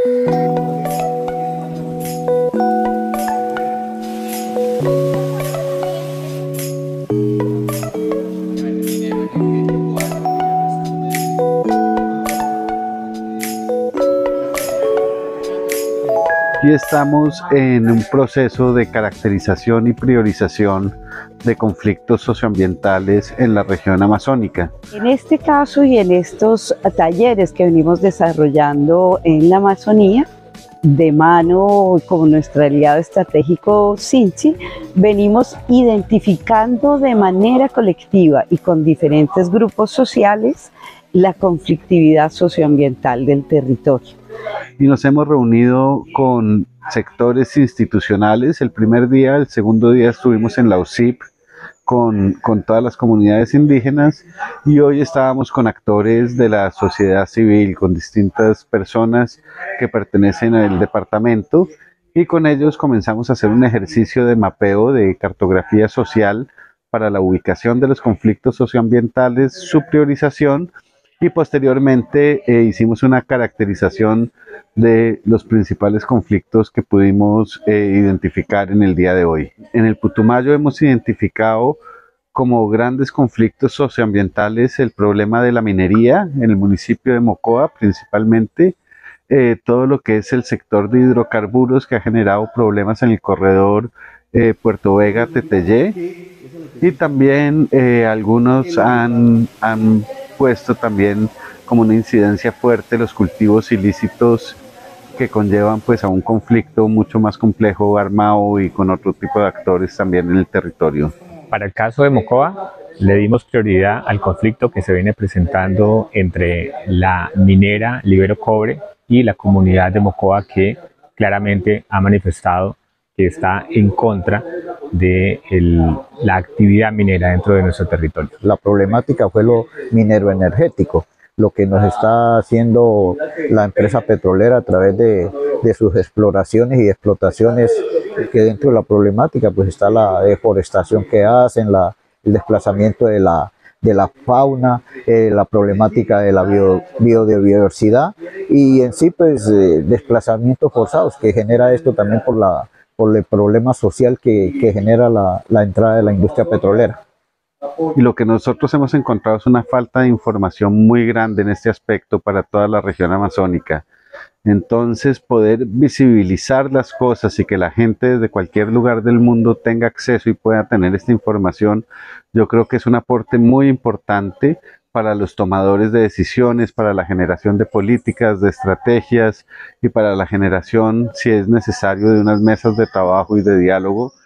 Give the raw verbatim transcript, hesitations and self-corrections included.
Y estamos en un proceso de caracterización y priorización de conflictos socioambientales en la región amazónica. En este caso y en estos talleres que venimos desarrollando en la Amazonía, de mano con nuestro aliado estratégico SINCHI, venimos identificando de manera colectiva y con diferentes grupos sociales la conflictividad socioambiental del territorio. Y nos hemos reunido con sectores institucionales. El primer día, el segundo día estuvimos en la U C I P con, con todas las comunidades indígenas, y hoy estábamos con actores de la sociedad civil, con distintas personas que pertenecen al departamento, y con ellos comenzamos a hacer un ejercicio de mapeo de cartografía social para la ubicación de los conflictos socioambientales, su priorización, y posteriormente eh, hicimos una caracterización de los principales conflictos que pudimos eh, identificar en el día de hoy. En el Putumayo hemos identificado como grandes conflictos socioambientales el problema de la minería en el municipio de Mocoa, principalmente eh, todo lo que es el sector de hidrocarburos, que ha generado problemas en el corredor eh, Puerto Vega-Teteyé, y también eh, algunos han, han puesto también como una incidencia fuerte los cultivos ilícitos que conllevan pues a un conflicto mucho más complejo, armado y con otro tipo de actores también en el territorio. Para el caso de Mocoa, le dimos prioridad al conflicto que se viene presentando entre la minera Libero Cobre y la comunidad de Mocoa, que claramente ha manifestado que está en contra de el, la actividad minera dentro de nuestro territorio. La problemática fue lo minero-energético, lo que nos está haciendo la empresa petrolera a través de, de sus exploraciones y explotaciones, que dentro de la problemática pues está la deforestación que hacen, la, el desplazamiento de la, de la fauna, eh, la problemática de la bio, biodiversidad y en sí pues eh, desplazamientos forzados que genera esto también por la por el problema social que, que genera la, la entrada de la industria petrolera. Y lo que nosotros hemos encontrado es una falta de información muy grande en este aspecto para toda la región amazónica. Entonces, poder visibilizar las cosas y que la gente desde cualquier lugar del mundo tenga acceso y pueda tener esta información, yo creo que es un aporte muy importante para los tomadores de decisiones, para la generación de políticas, de estrategias y para la generación, si es necesario, de unas mesas de trabajo y de diálogo